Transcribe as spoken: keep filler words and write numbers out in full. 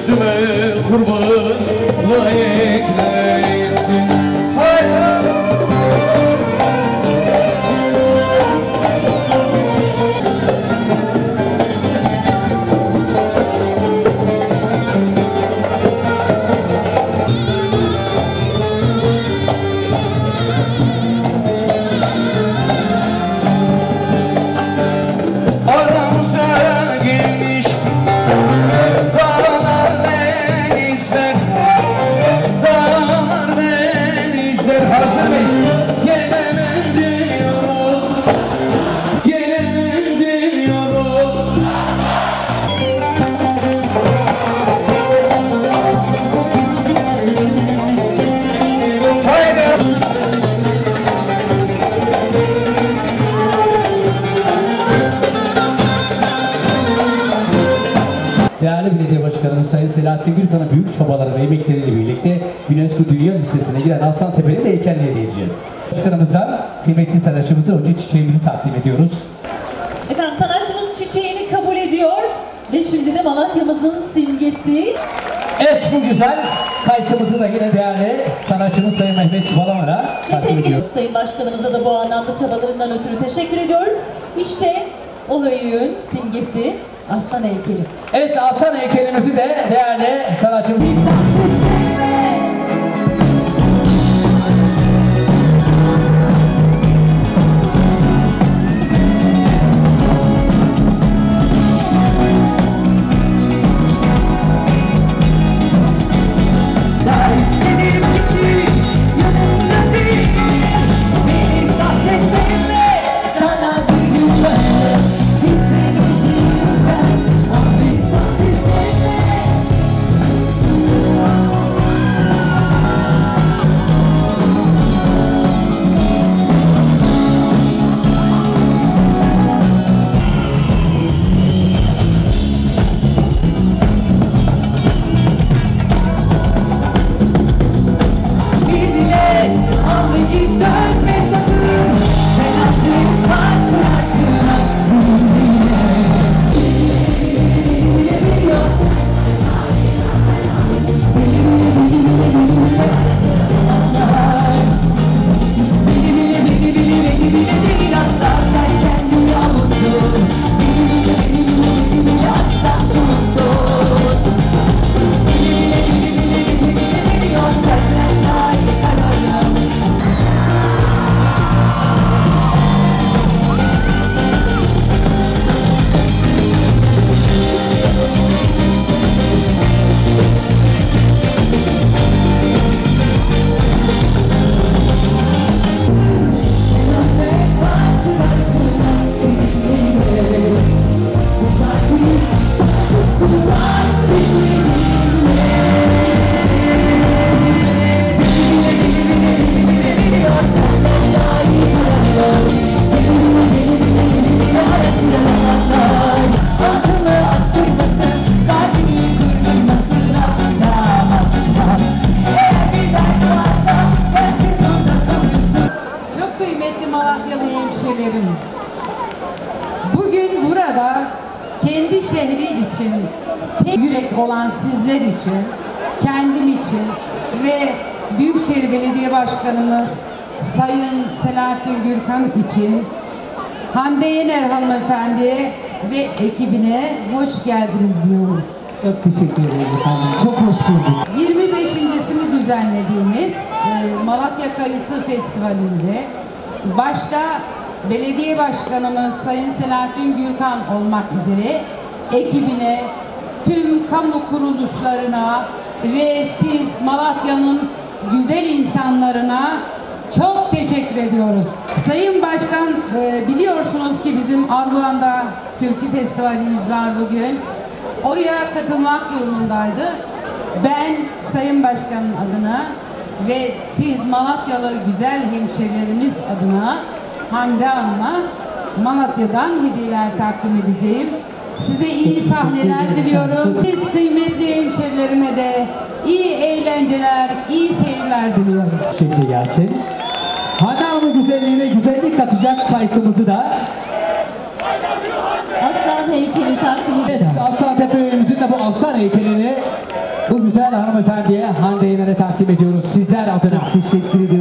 gözüme kurban layık ettin. Hayır. Değerli Belediye Başkanımız Sayın Selahattin Gürkan'ın büyük çabaları ve emekleriyle birlikte UNESCO Dünya Listesi'ne giren Aslantepe'li de heykelini hediye edeceğiz. Başkanımızdan kıymetli sanatçımıza önce çiçeğimizi takdim ediyoruz. Efendim sanatçımız çiçeğini kabul ediyor ve şimdi de Malatya'mızın simgesi. Evet, bu güzel kayısımızı da yine değerli sanatçımız Sayın Mehmet Balamar'a takdim ediyoruz. Sayın Başkanımıza da bu anlamda çabalarından ötürü teşekkür ediyoruz. İşte o höyüğün simgesi aslan heykeli. Evet, aslan heykelimizi de değerli sanatçımız... Bugün burada kendi şehri için, tek yürek olan sizler için, kendim için ve Büyükşehir Belediye Başkanımız Sayın Selahattin Gürkan için Hande Yener hanımefendiye ve ekibine hoş geldiniz diyorum. Çok teşekkür ederiz efendim. Çok hoş bulduk. yirmi beşincisini düzenlediğimiz e, Malatya Kayısı Festivali'nde başta Belediye Başkanımız Sayın Selahattin Gürkan olmak üzere ekibine, tüm kamu kuruluşlarına ve siz Malatya'nın güzel insanlarına çok teşekkür ediyoruz. Sayın Başkan, e, biliyorsunuz ki bizim Ardahan'da Türkü Festivalimiz var bugün. Oraya katılmak durumundaydı. Ben Sayın Başkan'ın adına ve siz Malatyalı güzel hemşehrilerimiz adına Hande Hanım'a Malatya'dan hediyeler takdim edeceğim. Size iyi sahneler diliyorum. Biz kıymetli hemşehrilerime de iyi eğlenceler, iyi seyirler diliyorum. Şimdi gelsin. Hande Hanım'ın güzelliğine güzellik katacak kayısımızı da Aslan heykeli takdim edeceğiz. Aslan Maltepe Höyü'nün de bu aslan heykelini bu güzel hanımefendiye, Hande Yener'e takdim ediyoruz sizler adına. Teşekkür ediyorum.